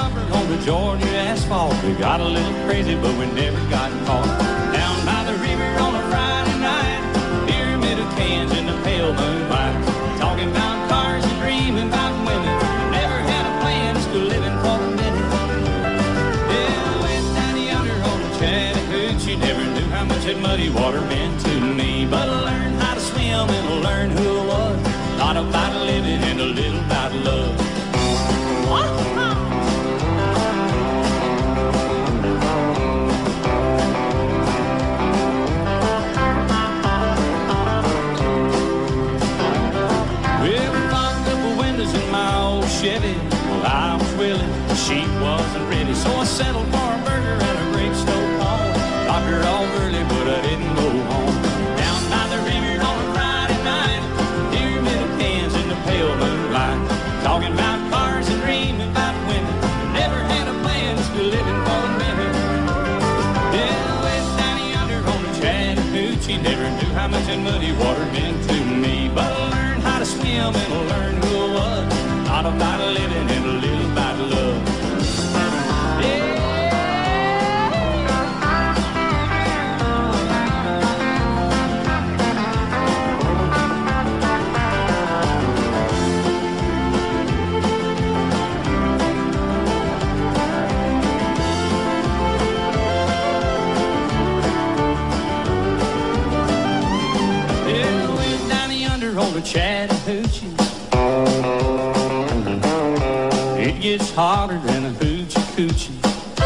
rubber on the Georgia asphalt. We got a little crazy, but we never got caught. Down by the river on a Friday night, pyramid of cans in the pale moonlight. Talking about cars and dreaming about women. Never had a plan, still living for the minute. Yeah, went down yonder on the Chattahoochee. Never knew how much that muddy water meant to me. But I learned how to swim and I learned who I was. A lot about living and a little about love. Chevy, well, I was willing, the sheep wasn't ready, so I settled for a burger and a gravestone home. Got her all early, but I didn't go home. Down by the river on a Friday night, pyramid of cans in the pale moonlight. Talking about cars and dreaming about women. Never had a plan, still living for a minute. Yeah, west down yonder on the Chattahoochee. Never knew how much that muddy water meant to me, but I learned how to swim and I learned who I was. A lot about living and a little about love. Yeah. Yeah, went down yonder on the Chattahoochee. It gets hotter than a hoochie coochie.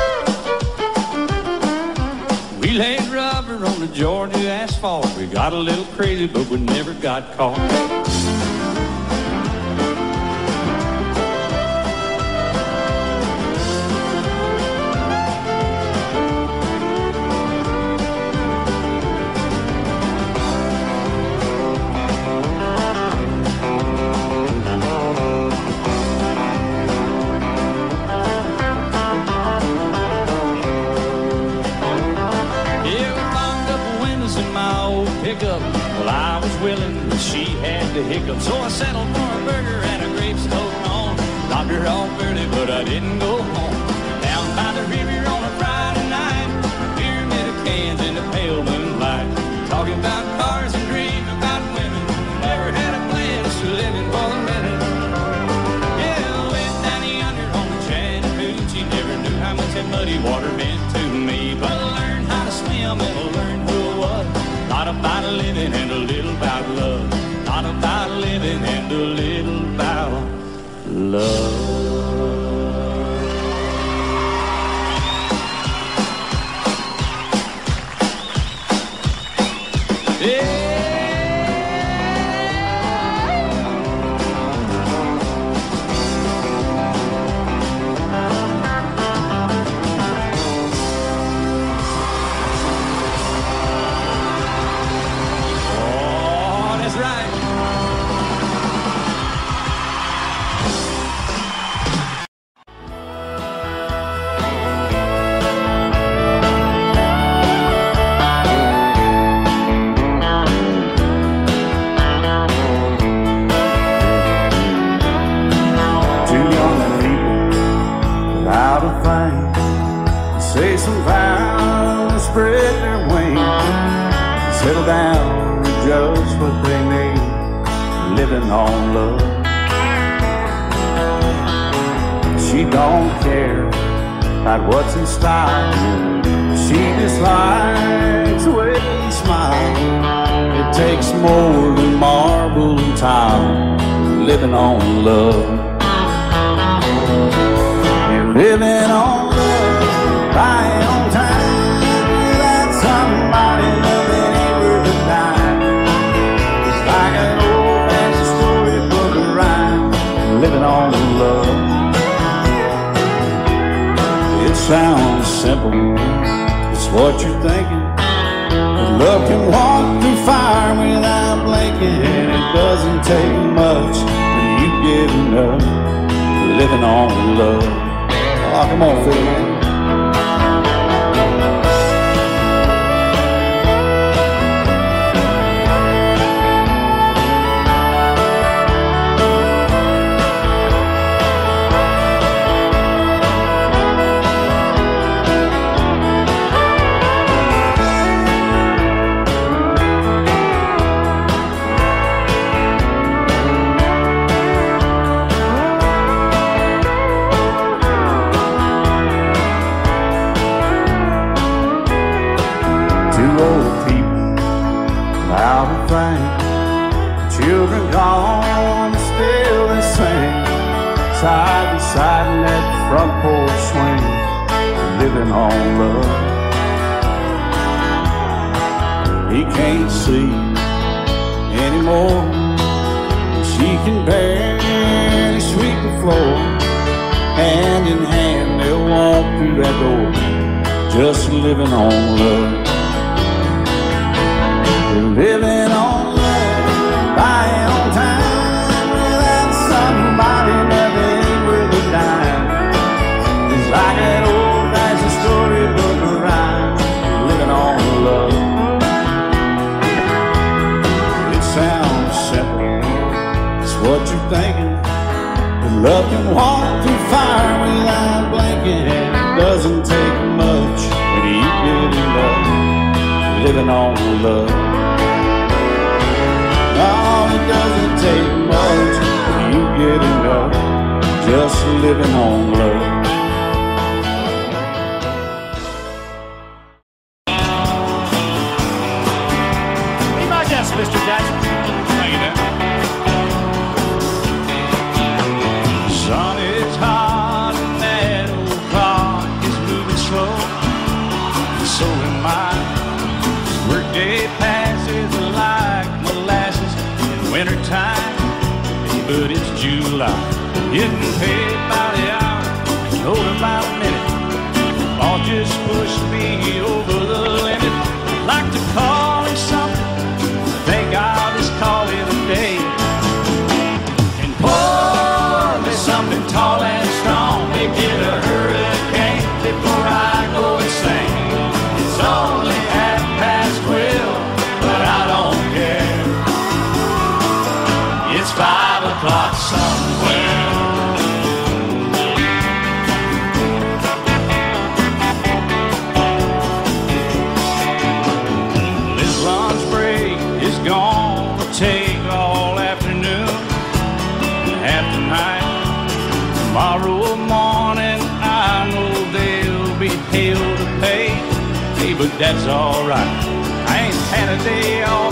We laid rubber on the Georgia asphalt. We got a little crazy, but we never got caught. Well, I was willing, but she had the hiccup, so I settled for a burger and a gravestone home. Got her all early, but I didn't go home. Down by the river on a Friday night, pyramid of cans in the pale moonlight. Talking about cars and dreaming about women. Never had a plan, still living for the minute. Yeah, went down yonder on the Chattahoochee. Never knew how much that muddy water meant to me, but I learned how to swim and I learned who I was. Lot about living and a little about love. Lot about living and a little about love. Yeah. Say some vows, spread their wings, settle down to just what they need, living on love. She don't care about what's in style, she just likes the way you smile. It takes more than marble and tile, living on love. You're living on buying on time without somebody loving ain't worth a dime. It's like an old-fashioned storybook of rhyme, living on love. It sounds simple, it's what you're thinking, but love can walk through fire without blinking. It doesn't take much when you get enough, living on love. Oh, come on, Phil, man. can't sleep anymore. She can barely sweep the floor. Hand in hand they'll walk through that door, just living on love. They're living on love, buying on time without somebody that ain't worth a dime. It's like that old-fashioned storybook rhyme, living on love. It sounds simple, it's what you're thinking. But love can walk through fire without blinking, and it doesn't take much when you get in love, living on love. No, it doesn't take much when you get in love, just living on love. Be my guest, Mr. Jackson. Thank you, Dan. Sun is hot and that old clock is moving slow. So am I. Workday passes like molasses in wintertime. But it's July. Getting paid by the hour, told about a minute. All just pushed me over the limit. Like to call it something, I think I'll just call it a day. And pour me something tall and strong, make it a hurricane before I go insane. It's only 12:30, but I don't care. It's 5 o'clock somewhere. This lunch break is gonna take all afternoon and half the night. Tomorrow morning I know there'll be hell to pay. Hey, but that's alright. I ain't had a day off